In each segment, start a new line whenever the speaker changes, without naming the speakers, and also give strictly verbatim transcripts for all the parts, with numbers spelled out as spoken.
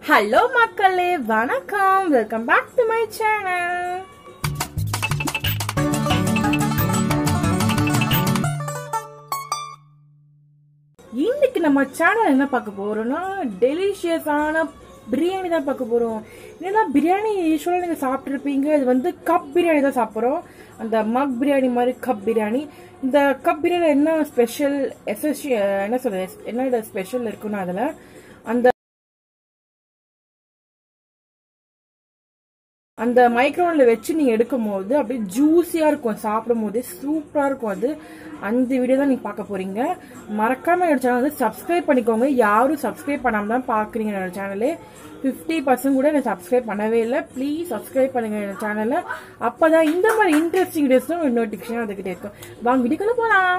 Hello மக்களே வணக்கம் welcome back to my channel. இன்னைக்கு நம்ம சேனல் என்ன பார்க்க போறோம்னா டெலிஷியஸான பிரியாணி தான் பார்க்க போறோம். ஏன்னா பிரியாணி யூசுவலா நீங்க சாப்பிட்டுருப்பீங்க. இது வந்து கப் பிரியாணி தான் சாப்பிட்றோம். அந்த மக் பிரியாணி மாதிரி கப் பிரியாணி. இந்த கப் பிரியாணி என்ன ஸ்பெஷல் எஸ்எஸ்சி என்ன சொல்றது என்ன ஸ்பெஷல் இருக்குன்னா அதுல அந்த அந்த மைக்ரோவன்ல வச்சு நீங்க எடுக்கும் போது அப்படியே ஜூஸியா இருக்கும், சாப்பிடும் போது சூப்பரா இருக்கும். அது அந்த வீடியோ தான் நீங்க பார்க்க போறீங்க. மறக்காம என்னோட சேனல் வந்து சப்ஸ்கிரைப் பண்ணிக்கோங்க. யாரும் சப்ஸ்கிரைப் பண்ணாம தான் பாக்குறீங்க என்னோட சேனலே. பிப்டி பர்சன்ட் கூட நான் சப்ஸ்கிரைப் பண்ணவே இல்லை. ப்ளீஸ் சப்ஸ்கிரைப் பண்ணுங்க என்னோட சேனலை. அப்பதான் இந்த மாதிரி இன்ட்ரெஸ்டிங் வீடியோஸ் தான் ஒரு நோட்டிபிகேஷன் அதுக்கிட்டே இருக்கும். வாங்க வீடியோக்குள்ள போலாம்.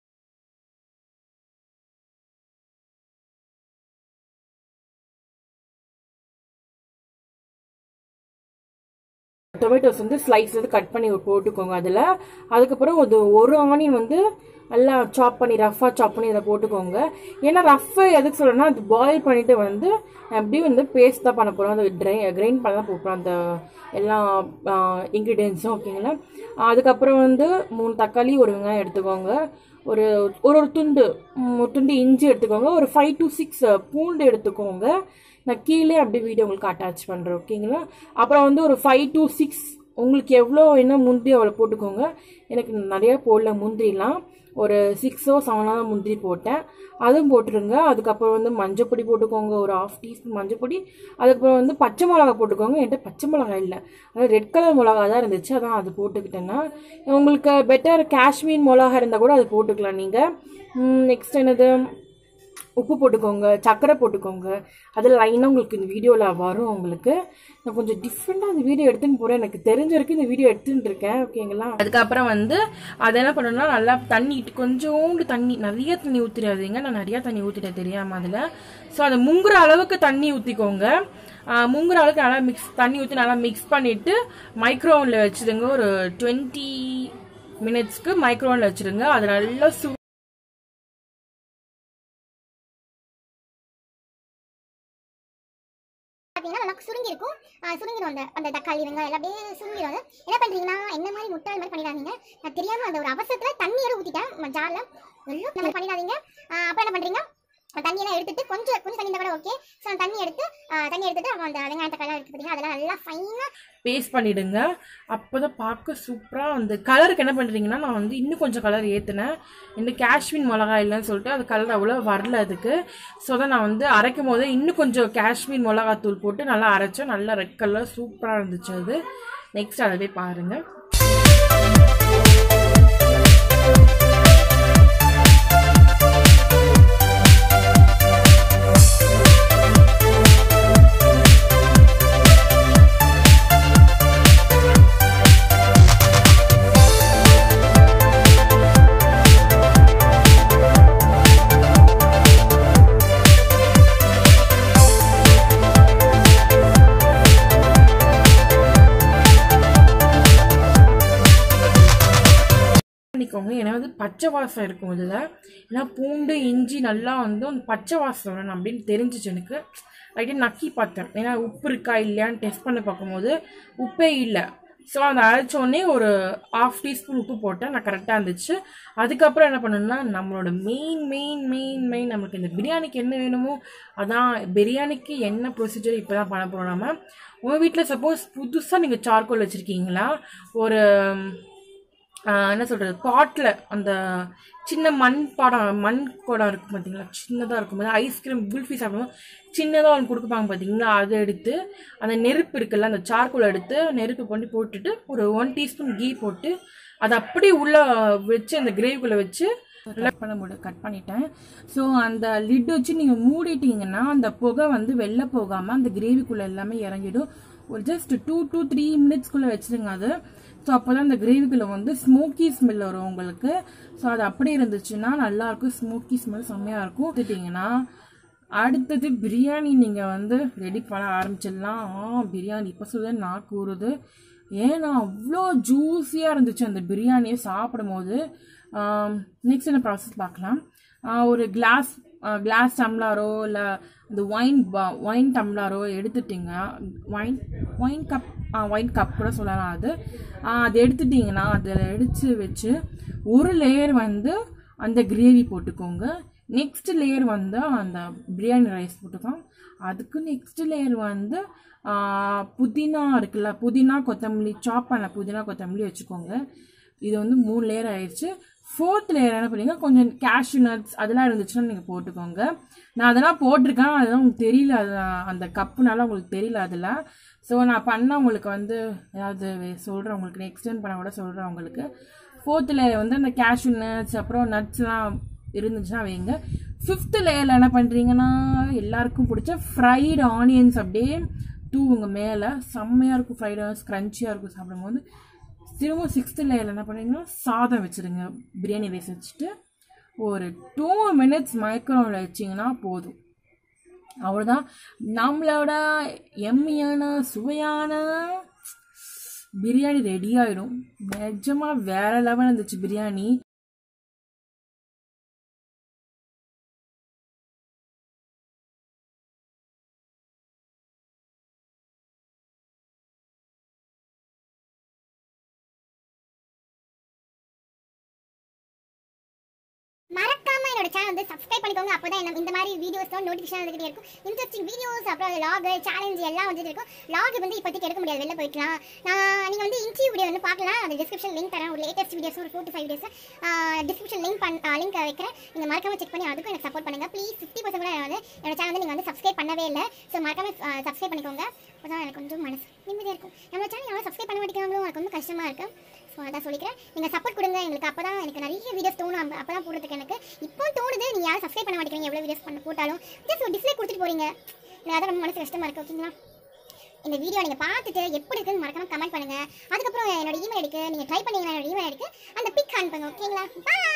டொமேட்டோஸ் வந்து ஸ்லைஸ் வந்து கட் பண்ணி போட்டுக்கோங்க அதில். அதுக்கப்புறம் ஒரு ஒரு ஆனியன் வந்து நல்லா சாப் பண்ணி ரஃபாக சாப் பண்ணி அதை போட்டுக்கோங்க. ஏன்னா ரஃப் எதுக்கு சொல்கிறேன்னா அது பாயில் பண்ணிட்டு வந்து அப்படியே வந்து பேஸ்ட் தான் பண்ண போகிறோம். அது ட்ரை கிரைண்ட் பண்ண தான் போகிறோம் அந்த எல்லா இன்க்ரீடியன்ஸும். ஓகேங்களா. அதுக்கப்புறம் வந்து மூணு தக்காளி ஒரு வெங்காயம் எடுத்துக்கோங்க. ஒரு ஒரு ஒரு துண்டு ஒரு துண்டு இஞ்சி எடுத்துக்கோங்க. ஒரு ஃபைவ் டு சிக்ஸ் பூண்டு எடுத்துக்கோங்க. நான் கீழே அப்படி வீடியோ உங்களுக்கு அட்டாச் பண்ணுறேன். ஓகேங்களா. அப்புறம் வந்து ஒரு ஃபைவ் டு சிக்ஸ் உங்களுக்கு எவ்வளோ என்ன முந்திரி அவ்வளோ போட்டுக்கோங்க. எனக்கு நிறையா போடல முந்திரிலாம். ஒரு சிக்ஸோ செவனோ முந்திரி போட்டேன், அதுவும் போட்டுருங்க. அதுக்கப்புறம் வந்து மஞ்சப்பொடி போட்டுக்கோங்க, ஒரு ஹாஃப் டீஸ்பூன் மஞ்சப்பொடி. அதுக்கப்புறம் வந்து பச்சை மிளகா போட்டுக்கோங்க. என்கிட்ட பச்சை மிளகா இல்லை, அதாவது ரெட் கலர் மிளகா தான் இருந்துச்சு, அதான் அது போட்டுக்கிட்டேன்னா. உங்களுக்கு பெட்டர் காஷ்மீர் மிளகா இருந்தால் கூட அது போட்டுக்கலாம் நீங்கள். நெக்ஸ்ட் என்னது, உப்பு போட்டுக்கோங்க, சர்க்கரை போட்டுக்கோங்க. அதில் லைனாக உங்களுக்கு இந்த வீடியோவில் வரும். உங்களுக்கு நான் கொஞ்சம் டிஃப்ரெண்டாக இந்த வீடியோ எடுத்துன்னு போகிறேன். எனக்கு தெரிஞ்ச வரைக்கும் இந்த வீடியோ எடுத்துட்டு இருக்கேன். ஓகேங்களா. அதுக்கப்புறம் வந்து அதை என்ன பண்ணணும்னா நல்லா தண்ணி கொஞ்சோண்டு தண்ணி, நிறைய தண்ணி ஊற்றிடாதீங்க. நான் நிறையா தண்ணி ஊற்றிட்டேன் தெரியாமல் அதில். ஸோ அதை முங்குற அளவுக்கு தண்ணி ஊற்றிக்கோங்க. முங்குற அளவுக்கு நல்லா மிக்ஸ் தண்ணி ஊற்றி நல்லா மிக்ஸ் பண்ணிவிட்டு மைக்ரோவனில் வச்சுடுங்க. ஒரு டுவெண்ட்டி மினிட்ஸ்க்கு மைக்ரோவனில் வச்சுருங்க. அது நல்லா சூ
நல்லா சுருங்கி இருக்கும். சுருங்கிடும் அந்த அந்த தக்காளி வெங்காயம் எல்லாம் அப்படியே சுருங்கிடும். என்ன பண்றீங்கன்னா என்ன மாதிரி முட்டாள் மாதிரி பண்ணிடாதீங்க. நான் தெரியாம அந்த ஒரு அவசரத்துல தண்ணியோட ஊத்திட்டேன் ஜார்ல. எல்லாம் நம்ம பண்ணிடாதீங்க. அப்ப என்ன பண்றீங்க, தண்ணியெல்லாம் எடுத்துட்டு கொஞ்சம் கொஞ்சம் தண்ணி கூட ஓகே. ஸோ தண்ணி எடுத்து தண்ணி எடுத்துட்டு அந்த வெங்காய தக்காளி எடுத்து பார்த்தீங்கன்னா அதெல்லாம் நல்லா ஃபைனாக
பேஸ்ட் பண்ணிடுங்க. அப்போதான் பார்க்க சூப்பராக அந்த கலருக்கு என்ன பண்ணுறீங்கன்னா, நான் வந்து இன்னும் கொஞ்சம் கலர் ஏற்றினேன். இந்த காஷ்மீர் மிளகா இல்லைன்னு சொல்லிட்டு அது கலர் அவ்வளோ வரல அதுக்கு. ஸோ தான் நான் வந்து அரைக்கும் போது இன்னும் கொஞ்சம் காஷ்மீர் மிளகாத்தூள் போட்டு நல்லா அரைச்சேன். நல்லா ரெட் கலர் சூப்பராக இருந்துச்சு அது. நெக்ஸ்ட் அதை போய் பாருங்கள். பண்ணிக்கோங்க. ஏன்னா வந்து பச்சை வாசம் இருக்கும் இதில். ஏன்னா பூண்டு இஞ்சி நல்லா வந்து அந்த பச்சை வாசம் வரணும் அப்படின்னு தெரிஞ்சிச்சு எனக்கு. லைட்டாக நக்கி பார்த்தேன். ஏன்னா உப்பு இருக்கா இல்லையான்னு டெஸ்ட் பண்ணி பார்க்கும்போது உப்பே இல்லை. ஸோ அந்த அரைச்சோடனே ஒரு ஹாஃப் டீஸ்பூன் உப்பு போட்டேன். நான் கரெக்டாக இருந்துச்சு. அதுக்கப்புறம் என்ன பண்ணணும்னா நம்மளோட மெயின் மெயின் மெயின் மெயின் நமக்கு இந்த பிரியாணிக்கு என்ன வேணுமோ அதான். பிரியாணிக்கு என்ன ப்ரொசீஜர் இப்போ தான் பண்ண போகிறோம் நம்ம. உங்கள் வீட்டில் சப்போஸ் புதுசாக நீங்கள் சார்கோல் வச்சுருக்கீங்களா, ஒரு என்ன சொல்கிறது பாட்டில் அந்த சின்ன மண் பாடம் மண் குடம் இருக்கும் பார்த்தீங்களா, சின்னதாக இருக்கும்போது ஐஸ்கிரீம் குல்ஃபி சாப்பிடும்போது சின்னதாக ஒன்று கொடுப்பாங்க பார்த்தீங்களா, அதை எடுத்து அந்த நெருப்பு இருக்குல்ல அந்த சார்கோல் எடுத்து நெருப்பு பண்ணி போட்டுட்டு ஒரு ஒன் டீஸ்பூன் கீ போட்டு அதை அப்படியே உள்ளே வச்சு அந்த கிரேவிக்குள்ளே வச்சு கட் பண்ண முடியும். கட் பண்ணிட்டேன். ஸோ அந்த லிட் வச்சு நீங்கள் மூடிட்டீங்கன்னா அந்த புகை வந்து வெளில போகாமல் அந்த கிரேவிக்குள்ளே எல்லாமே இறங்கிடும். ஒரு ஜஸ்ட் டூ டூ த்ரீ மினிட்ஸ்க்குள்ளே வச்சுருங்க அது. ஸோ அப்போ தான் அந்த கிரேவிக்குள்ளே வந்து ஸ்மோக்கி ஸ்மெல் வரும் உங்களுக்கு. ஸோ அது அப்படி இருந்துச்சுன்னா நல்லாயிருக்கும். ஸ்மோக்கி ஸ்மெல் செம்மையாக இருக்கும். எடுத்துட்டிங்கன்னா அடுத்தது பிரியாணி நீங்கள் வந்து ரெடி பண்ண ஆரம்பிச்சிடலாம். ஆ பிரியாணி இப்போ சொல்ல நான் கூறுது. ஏன்னா அவ்வளோ ஜூஸியாக இருந்துச்சு அந்த பிரியாணியை சாப்பிடும் போது. நெக்ஸ்ட் என்ன ப்ராசஸ் பார்க்கலாம். ஒரு கிளாஸ் கிளாஸ் டம்ளாரோ இல்லை இந்த ஒயின் ஒயின் டம்ளாரோ எடுத்துட்டிங்க, wine wine cup wine cup கூட சொல்லலாம். அது அது எடுத்துட்டிங்கன்னா அதில் எடுத்து வச்சு ஒரு லேயர் வந்து அந்த கிரேவி போட்டுக்கோங்க. நெக்ஸ்ட் லேயர் வந்து அந்த பிரியாணி ரைஸ் போட்டுக்கோங்க. அதுக்கு நெக்ஸ்ட் லேயர் வந்து புதினா இருக்குல்ல, புதினா கொத்தமல்லி சாப் பண்ண புதினா கொத்தமல்லி வச்சுக்கோங்க. இது வந்து மூணு லேயர் ஆயிடுச்சு. ஃபோர்த் லேயர் என்ன பண்ணுங்க, கொஞ்சம் கேஷ்யூ நட்ஸ் அதெல்லாம் இருந்துச்சுன்னா நீங்கள் போட்டுக்கோங்க. நான் அதெல்லாம் போட்டிருக்கேன், அதெல்லாம் உங்களுக்கு தெரியல, அது அந்த கப்புனால உங்களுக்கு தெரியல அதில். ஸோ நான் பண்ண உங்களுக்கு வந்து ஏதாவது சொல்கிறேன், உங்களுக்கு எக்ஸ்டெண்ட் பண்ண கூட சொல்கிறேன் உங்களுக்கு. ஃபோர்த் லேயர் வந்து அந்த கேஷ்யூ நட்ஸ் அப்புறம் நட்ஸ்லாம் இருந்துச்சுன்னா வைங்க. ஃபிஃப்த் லேயரில் என்ன பண்ணுறீங்கன்னா, எல்லாருக்கும் பிடிச்ச ஃப்ரைடு ஆனியன்ஸ் அப்படியே தூவுங்க மேலே. செம்மையாக இருக்கும், ஃப்ரைடு ஆனியன்ஸ் க்ரன்ச்சியாக இருக்கும் சாப்பிடும்போது. திரும்ப சிக்ஸ்த் லேயரில் என்ன பண்ணுறீங்கன்னா சாதம் வச்சுருங்க. பிரியாணி ரைஸ் வச்சுட்டு ஒரு டூ மினிட்ஸ் மைக்ரோவேவில் வச்சிங்கன்னா போதும். அவ்வளோதான், நம்மளோட எம்மியான சுவையான பிரியாணி ரெடி ஆகிடும். நிஜமாக வேற லெவல் இருந்துச்சு பிரியாணி.
மறக்காம என்னோட சேனல் வந்து சப்ஸ்கிரைப் பண்ணிக்கோங்க. அப்பதான் என்ன இந்த மாதிரி வீடியோஸ் நோட்டிஃபிகேஷன் வந்துகிட்டே இருக்கும். இன்ட்ரெஸ்டிங் வீடியோஸ் அப்புறம் லாக் சேலஞ்ச் எல்லாம் வந்துட்டு இருக்கும். லாக் வந்து இப்போதைக்கு எடுக்க முடியாது, வெளில போய்க்கலாம். நான் நீங்க வந்து இன்டர்வியூ வீடியோ வந்து பார்க்கலாம். அந்த டிஸ்கிரிப்ஷன் லிங்க் தரேன். ஒரு லேட்டஸ்ட் வீடியோஸ் ஒரு four to five videos description link பண் லிங்க் வைக்கிறேன். நீங்க மறக்காம செக் பண்ணி அதுக்கும் எனக்கு சப்போர்ட் பண்ணுங்க ப்ளீஸ். ஃபிஃப்டி பர்சன்ட் கூட வந்து என்னோட சேனல் வந்து நீங்க வந்து சப்ஸ்கிரைப் பண்ணவே இல்லை. ஸோ மறக்காம சப்ஸ்கிரைப் பண்ணிக்கோங்க. அப்போதான் எனக்கு கொஞ்சம் மனசு நிம்மதியாக இருக்கும். நம்ம சேனல் யாரும் சப்ஸ்கிரைப் பண்ண மாட்டேங்கிறாங்களோ எனக்கு வந்து கஷ்டமா இருக்கு. ஸோ அதான் சொல்லிக்கிறேன், நீங்கள் சப்போர்ட் கொடுங்க எங்களுக்கு. அப்போ தான் எனக்கு நிறைய வீடியோஸ் தோணும். அப்போ தான் போடுறதுக்கு எனக்கு இப்போ தோணுது. நீங்கள் யாரும் சப்ஸ்கிரைப் பண்ண மாட்டேங்கிறீங்க, எவ்வளோ வீடியோஸ் பண்ண போட்டாலும் ஜஸ்ட் ஒரு டிஸ்லைக் கொடுத்துட்டு போகிறீங்க. எனக்கு அதான் ரொம்ப மனசு கஷ்டமாக இருக்குது. ஓகேங்களா, இந்த வீடியோ நீங்கள் பார்த்துட்டு எப்படி இருக்குன்னு மறக்காம கமெண்ட் பண்ணுங்கள். அதுக்கப்புறம் என்னோட இமெயில் எடுக்கு நீங்கள் ட்ரை பண்ணீங்கன்னா என்னோட இமெயில் எடுக்கு அந்த பிக் அனுப்புங்க. ஓகேங்களா, பாய்.